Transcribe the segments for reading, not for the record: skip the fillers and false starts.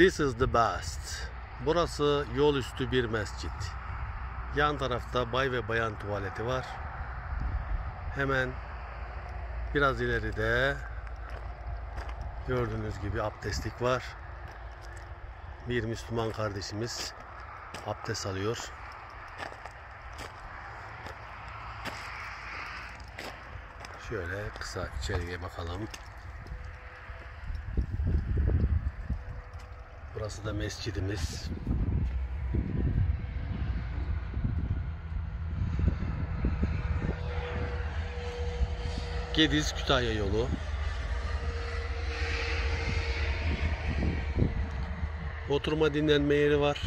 This is the best. Burası yol üstü bir mescit. Yan tarafta bay ve bayan tuvaleti var. Hemen biraz ileride gördüğünüz gibi abdestlik var. Bir Müslüman kardeşimiz abdest alıyor. Şöyle kısa içeriye bakalım. Burası da mescidimiz. Gediz Kütahya yolu. Oturma dinlenme yeri var.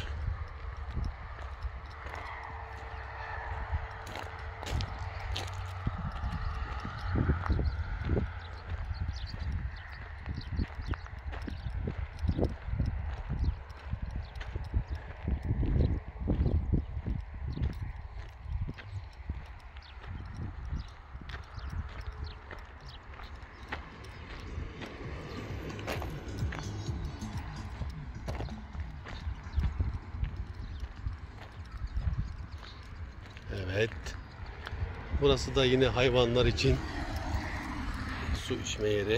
Evet. Burası da yine hayvanlar için su içme yeri.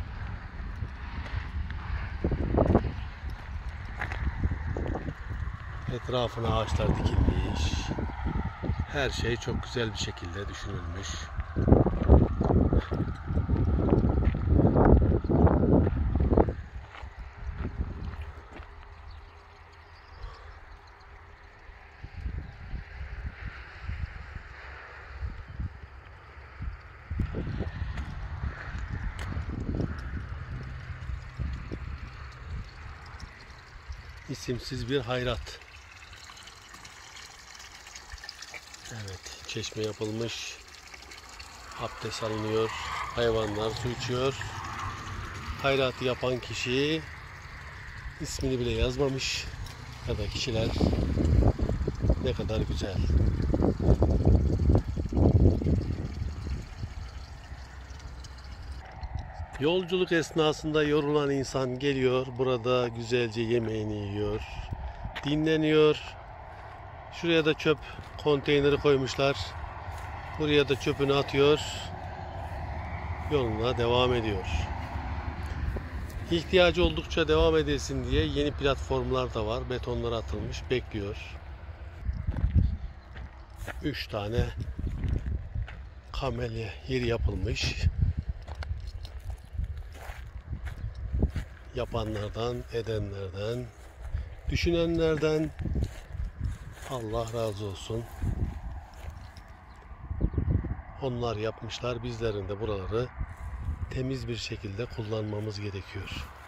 Etrafına ağaçlar dikilmiş. Her şey çok güzel bir şekilde düşünülmüş. İsimsiz bir hayrat. Evet, çeşme yapılmış. Abdest alınıyor. Hayvanlar su içiyor. Hayratı yapan kişi ismini bile yazmamış. Ya da kişiler ne kadar güzel. Yolculuk esnasında yorulan insan geliyor, burada güzelce yemeğini yiyor, dinleniyor. Şuraya da çöp konteyneri koymuşlar. Buraya da çöpünü atıyor, yoluna devam ediyor. İhtiyacı oldukça devam edilsin diye yeni platformlar da var. Betonlar atılmış, bekliyor. 3 tane kamelya yeri yapılmış. Yapanlardan, edenlerden, düşünenlerden Allah razı olsun. Onlar yapmışlar. Bizlerin de buraları temiz bir şekilde kullanmamız gerekiyor.